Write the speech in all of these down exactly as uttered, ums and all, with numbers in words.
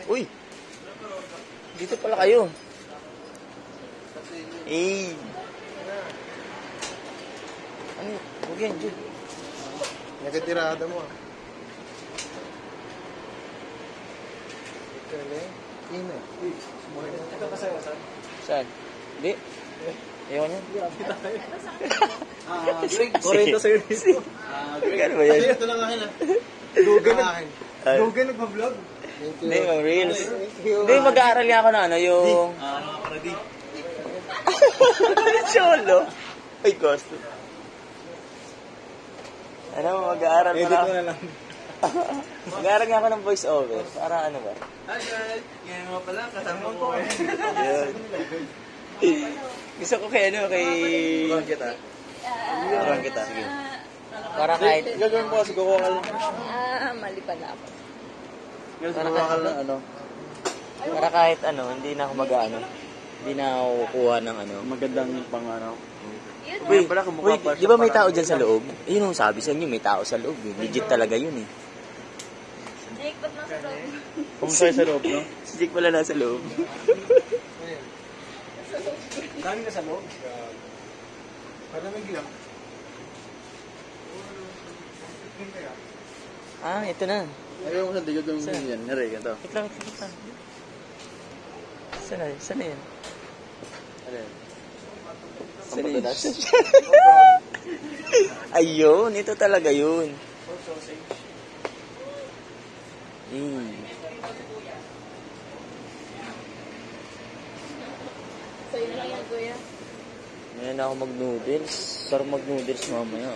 Uy! Dito pala kayo. Eh. Ano? Huwag yan, Jude. Nagatirada mo ah. Ina. Ito pa sa'yo, saan? Saan? Hindi. Ayaw niya. Ah, Greg. Korento sa'yo dito. Ah, Greg. Ano ba yan? Ito lang akin ah. Dugan Ito lang nag... akin. Dugan nagpa-vlog. Thank Hindi, you. mga reels. Hindi, mag-aaral nga ako na ano, yung... Ah, ano ka ready? Cholo. Ay, gusto. Ano, mag-aaral pa Edit na. mo na lang. Mag-aaral nga ako ng voice over. Para ano ba? Hi guys! Ngayon mo pala, kasama ko eh. Yun. Gusto ko kay ano, kay... Turuan kita. Turuan kita, sige. Para kahit... Gagawin ko kasi kukuha ka lang. Ah, mali pala ako. Para Kukuha ka kahit, lang ano. para kahit ano, hindi na ako mag-ano. Hindi na ako kukuha ng ano. Magandang pang ano. Uy, pala, kumukha uy, pa di siya ba may parang- tao dyan sa loob? Yun yung sabi sa inyo, may tao sa loob. Eh. Legit talaga yun eh. Jake, ba't nasa loob? Pumunta tayo sa loob, no? Si Jake pala nasa loob. Dami na sa loob. Parang may gilang. Ah, ito na. Ayaw ko sa digod ng Saan? yan. Nari, ganito. Wait lang, wait lang. Saan na? Saan na yan? Ano yan? Saan na yan? Ayun, ito talaga yun. Eh. Sa'yo na lang yan, kuya. Ngayon ako mag-noodles. Sarap mag-noodles mamaya.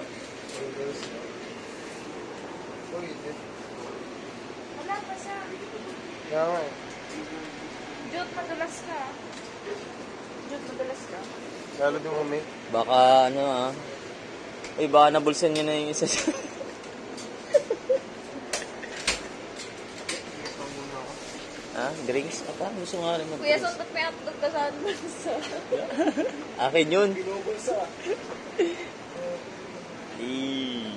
Wala pa siya. Kaya nga eh. Jute, madulas ka. Jute, madulas ka. Lalo din kami. Baka ano ah. Uy, baka nabulsan nyo na yung isa sa... ah, drinks? Ah, parang gusto nga rin Kuya, mag-drinks. saan ba't may hotdog ka sa bulsa? Akin yun. Binubulsa. Eh.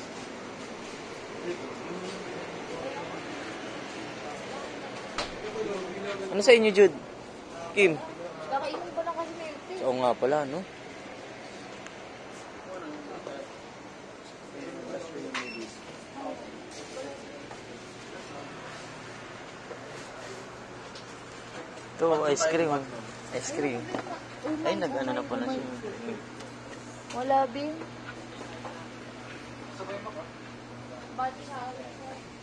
Ano sa inyo, Jude? Kim? Kakainin ko lang kasi milk tea. Oo nga pala, no? Ito, ice cream. Ice cream. Ay, nag-ano na pala siya. Wala, Bin. Ba't sa akin?